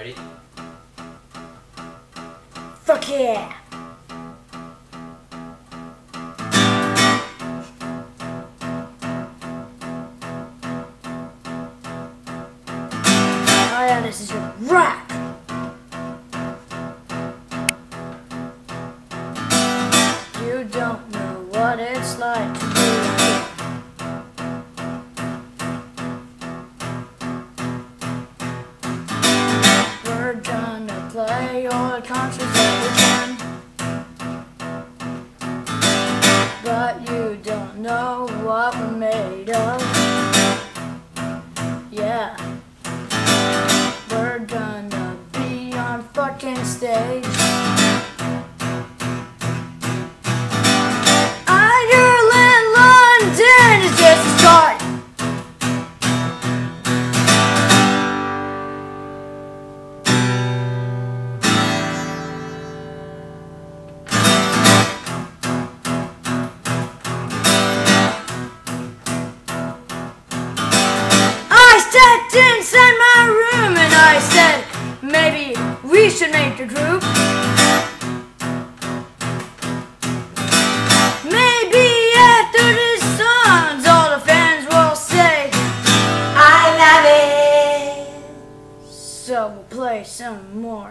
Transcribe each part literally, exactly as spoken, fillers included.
Ready? Fuck yeah! Oh yeah, this is your rap! You don't know what it's like to be alone. We're gonna play your country's every time, but you don't know what we're made of. Yeah, we're gonna be on fucking stage. Ireland, London is just a start. Inside my room and I said, maybe we should make a group. Maybe after this song, all the fans will say, I love it. So we'll play some more.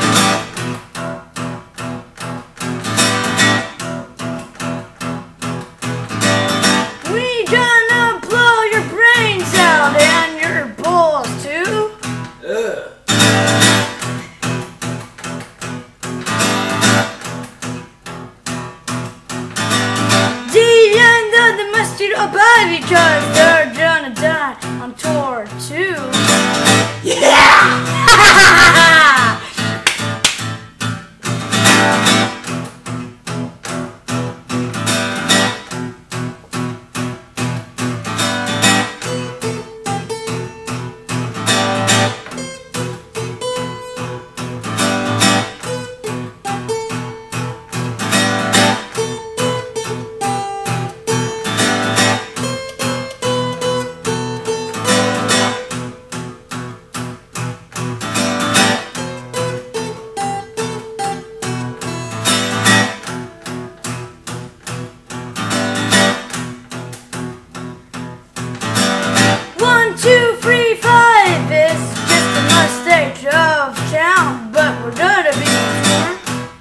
We gonna blow your brains out and your balls too. Ugh. The end of the mustard or bye because they're gonna die on tour too. Yeah! Two, three, five is just a mistake of count, but we're gonna be sure.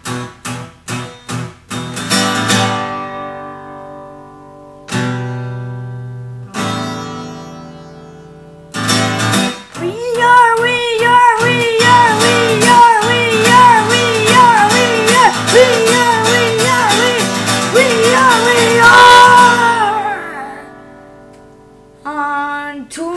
We are, we are, we are, we are, we are, we are, we are, we are, we are, we are, we are on tour.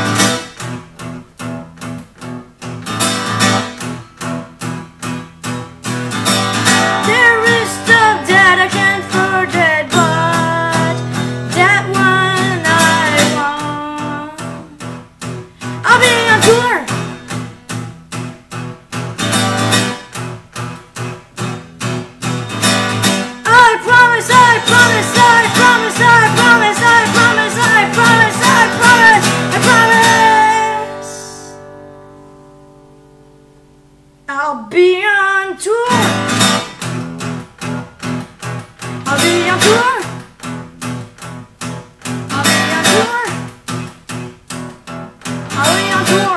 I'll be on tour. I'll be on tour. I'll be on tour. I'll be on tour.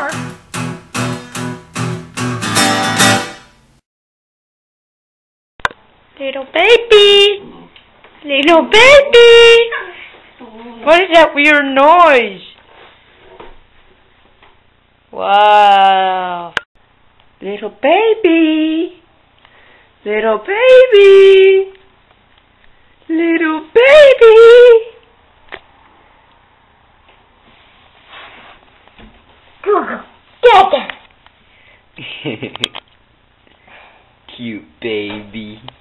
Little baby, little baby. What is that weird noise? Wow. Little baby, little baby, little baby. Cute baby.